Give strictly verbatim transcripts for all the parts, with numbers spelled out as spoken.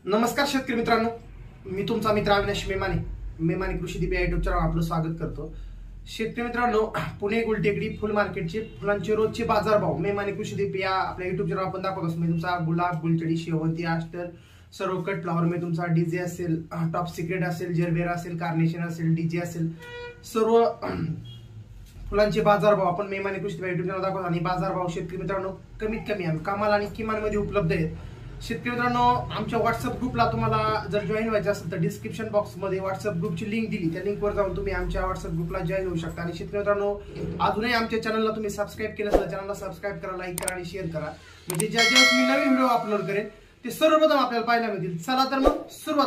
नमस्कार शेतकरी मित्रांनो, मी तुमचा मित्र अविनाश मेमाने मेमाने कृषी दीप या युट्यूब चॅनलवर आपलं स्वागत करतो। शेतकरी मित्रांनो, पुणे गुलटेकडी फुल मार्केटचे फुलांचे रोजचे बाजारभाव मेमाने कृषी दीप या आपल्या युट्यूब चॅनलवर आपण दाखवत असतो। तुमचा गुलाब, गुलछडी, शेवंती, आस्टर, सर्व कट फ्लावर मध्ये तुमचा डीजे असेल, टॉप सिक्रेट असेल, जरबेरा असेल, कार्नेशन असेल, डीजे असेल, सर्व फुलांचे बाजारभाव आपण मेमाने कृषी दीप या युट्यूब चॅनलवर दाखवतो। आणि बाजारभाव शेतकरी मित्रांनो कमीत कमी आणि कमाल आणि किमान मध्ये उपलब्ध आहेत। शेतकरी मित्रांनो, आमच्या व्हॉट्सअप ग्रुपला तुम्हाला जर जॉईन व्हायचं असेल तर डिस्क्रिप्शन बॉक्स मध्ये व्हॉट्सअप ग्रुपची लिंक दिली, त्या लिंकवर जाऊन तुम्ही आमच्या व्हॉट्सअप ग्रुपला जॉईन होऊ शकता। आणि शेतकरी मित्रांनो, अजूनही आमच्या चॅनलला तुम्ही सबस्क्राईब केलं तर चॅनलला सबस्क्राईब करा, लाईक करा आणि शेअर करा, म्हणजे ज्या ज्या मी नवीन व्हिडिओ अपलोड करेन ते सर्वप्रथम आपल्याला पाहायला मिळतील। चला तर मग सुरुवात।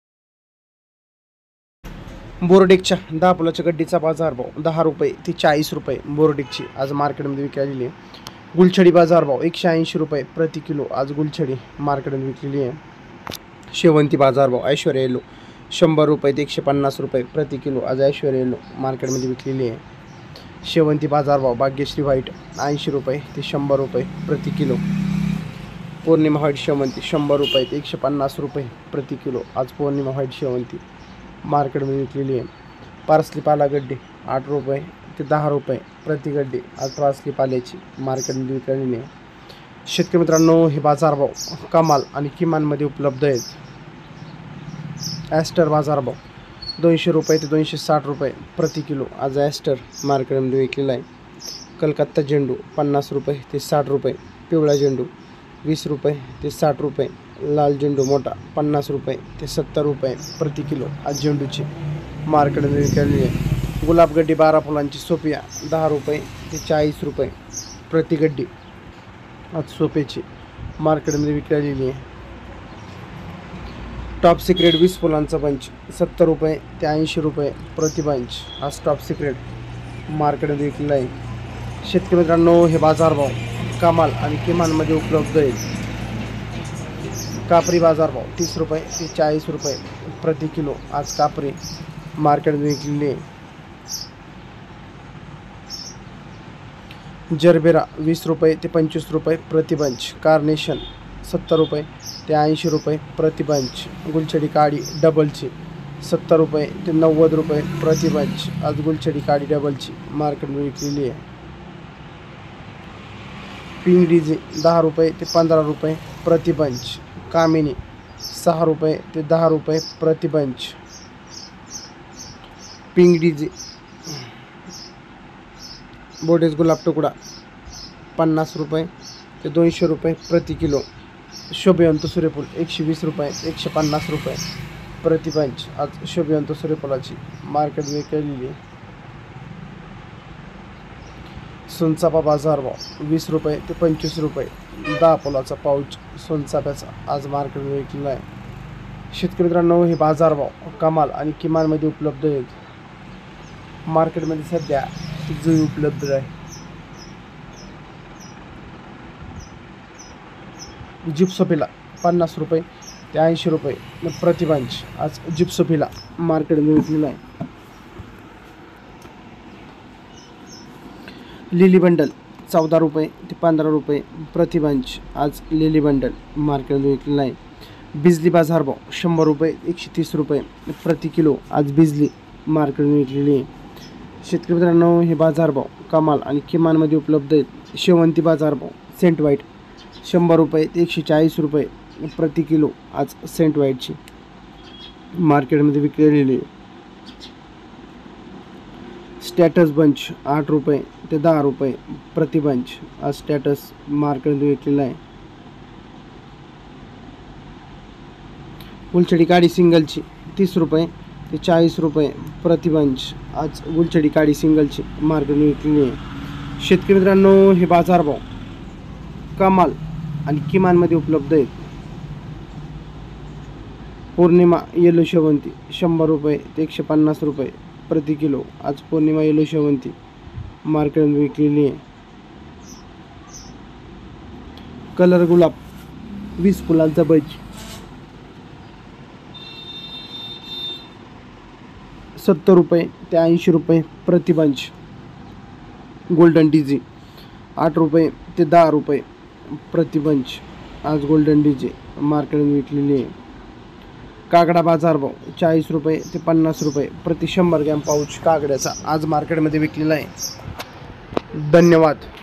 बोर्डेकच्या दहा फुलाच्या गड्डीचा बाजारभाव दहा रुपये ते चाळीस रुपये बोर्डेकची आज मार्केटमध्ये विकलेली आहे। गुलछडी बाजारभाव एकशे ऐंशी रुपये प्रति किलो आज गुलछडी मार्केटमध्ये विकलेली आहे। शेवंती बाजारभाव ऐश्वर्या येलो शंभर रुपये ते एकशे पन्नास रुपये प्रति किलो आज ऐश्वर्या येलो मार्केटमध्ये विकलेली आहे। शेवंती बाजारभाव भाग्यश्री व्हाईट ऐंशी रुपये ते शंभर रुपये प्रति किलो। पौर्णिमा व्हाईट शेवंती शंभर रुपये ते एकशे पन्नास रुपये प्रति किलो आज पौर्णिमा व्हाईट शेवंती मार्केटमध्ये विकलेली आहे। पार्सली पाला गड्डी आठ रुपये ते दहा रुपये प्रति गड्डी आज पार्सली पाल्याची मार्केटमध्ये विकलेली आहे। शेतकरी मित्रांनो, हे बाजारभाव कमाल आणि किमानमध्ये उपलब्ध आहेत। ॲस्टर बाजारभाव दोनशे रुपये ते दोनशे साठ रुपये प्रति किलो आज ॲस्टर मार्केटमध्ये विकलेला आहे। कलकत्ता झेंडू पन्नास रुपये ते साठ रुपये, पिवळा झेंडू वीस रुपये ते साठ रुपये, लाल झेंडू मोठा पन्नास रुपये ते सत्तर रुपये प्रति किलो आज झेंडूची मार्केटमध्ये विकलेली आहे। गुलाब गड्डी बारा फुलांची सोफिया दहा रुपये ते चाळीस रुपये प्रति गड्डी आज सोफेची मार्केटमध्ये विकलेली आहे। टॉप सिक्रेट वीस फुलांचा बंच सत्तर रुपये ते ऐंशी रुपये प्रति बंच आज टॉप सिक्रेट मार्केटमध्ये विकलेला आहे। शेतकरी मित्रांनो, हे बाजारभाव कमाल आणि किमानमध्ये उपलब्ध आहेत। कापरी बाजारभाव तीस रुपये ते चाळीस रुपये प्रति किलो आज कापरी मार्केटमध्ये विकलेली आहे। जरबेरा वीस रुपये ते पंचवीस रुपये प्रति बंच, कार्नेशन सत्तर रुपये ते ऐंशी रुपये प्रति बंच, गुलछडी काडी डबलची सत्तर रुपये ते नव्वद रुपये प्रति बंच आज गुलछडी काडी डबलची मार्केटमध्ये विकलेली आहे। पिंक डीजे दहा रुपये ते पंधरा रुपये प्रति बंच, कामिनी सहा रुपये ते दहा रुपये प्रति बंच। पिंक डीजे बोडेस गुलाब तुकडा पन्नास रुपये ते दोनशे रुपये प्रति किलो। शोभिवंत सूर्यफूल एकशे वीस रुपये एकशे पन्नास रुपये प्रति बंच आज शोभिवंत सूर्यफुलाची मार्केट विकलेली आहे। सोनचाफा बाजारभाव वीस रुपये ते पंचवीस रुपये दहा फुलाचा पाऊच सोनचाफ्याचा आज मार्केटमध्ये विकलेला आहे। शेतकरी मित्रांनो, हे बाजारभाव कमाल आणि किमानमध्ये उपलब्ध आहेत। मार्केटमध्ये सध्या जुई उपलब्ध आहे। जिप्सोफिला पन्नास रुपये ते ऐंशी रुपये प्रति बंच आज जिप्सोफिला मार्केटमध्ये विकलेला आहे। लिली बंडल चौदा रुपये ते पंधरा रुपये प्रति बंच आज लिली बंडल मार्केटमध्ये विकलेला आहे। बिजली बाजारभाव शंभर रुपये एकशे तीस रुपये प्रति किलो आज बिजली मार्केटमध्ये विकलेली आहे। शेतकरी मित्रांनो, हे बाजारभाव कमाल आणि किमानमध्ये उपलब्ध आहेत। शेवंती बाजारभाव सेंट व्हाईट शंभर रुपये ते एकशे चाळीस रुपये प्रति किलो आज सेंट व्हाईटची मार्केटमध्ये विकलेली आहे। स्टॅटस बंच आठ रुपये ते दहा रुपये प्रति बंच आज स्टॅटस मार्केटमध्ये विकलेला आहे। गुलछडी काडी सिंगलची तीस रुपये ते चाळीस रुपये प्रति बंच आज गुलछडी काडी सिंगलची मार्केटमध्ये विकलेली आहे। शेतकरी मित्रांनो, हे बाजारभाव कमाल आणि किमानमध्ये उपलब्ध आहेत। पौर्णिमा येलो शेवंती शंभर रुपये ते एकशे पन्नास रुपये प्रति किलो आज पौर्णिमा येलो शेवंती मार्केटमध्ये विकलेली आहे। कलर गुलाब वीस फुलांचा बंच सत्तर रुपये ते ऐंशी रुपये प्रति बंच। गोल्डन डीजी आठ रुपये ते दहा रुपये प्रति बंच आज गोल्डन डीजे मार्केटमध्ये विकलेली आहे। काकडा बाजारभाव चाळीस रुपये ते पन्नास रुपये प्रति शंभर ग्रॅम पाऊच काकड्याचा आज मार्केटमध्ये विकलेला आहे. धन्यवाद.